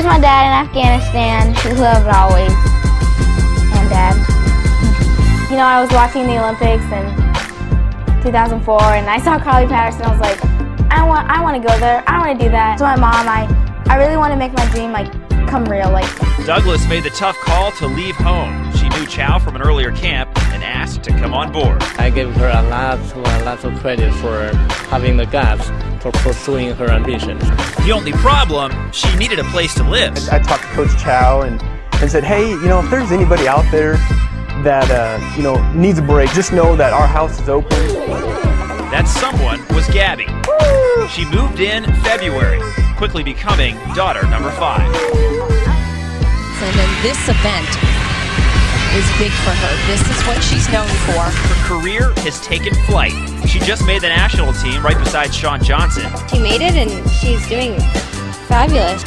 Here's my dad in Afghanistan, who loved always, and Dad. You know, I was watching the Olympics in 2004, and I saw Carly Patterson. I was like, I want to go there. I want to do that. So my mom, I really want to make my dream come real. Douglas made the tough call to leave home. She knew Chow from an earlier camp and asked to come on board. I gave her a lot of credit for having the guts for pursuing her ambition. The only problem, she needed a place to live. I talked to Coach Chow and said, hey, you know, if there's anybody out there that, you know, needs a break, just know that our house is open. That someone was Gabby. Woo! She moved in February, quickly becoming daughter number 5. And then this event is big for her. This is what she's known for. Her career has taken flight. She just made the national team right beside Shawn Johnson. She made it and she's doing fabulous.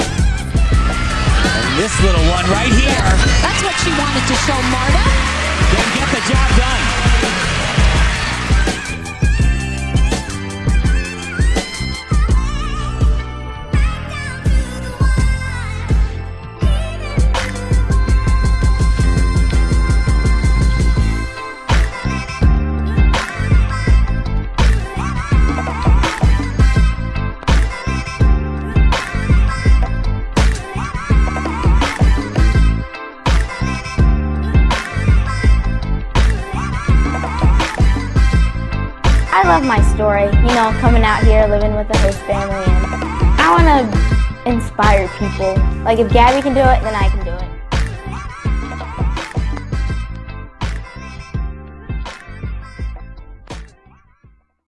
And this little one right here. That's what she wanted to show Marta. Then get the job done. I love my story, you know, coming out here, living with a host family, and I want to inspire people. Like, if Gabby can do it, then I can do it.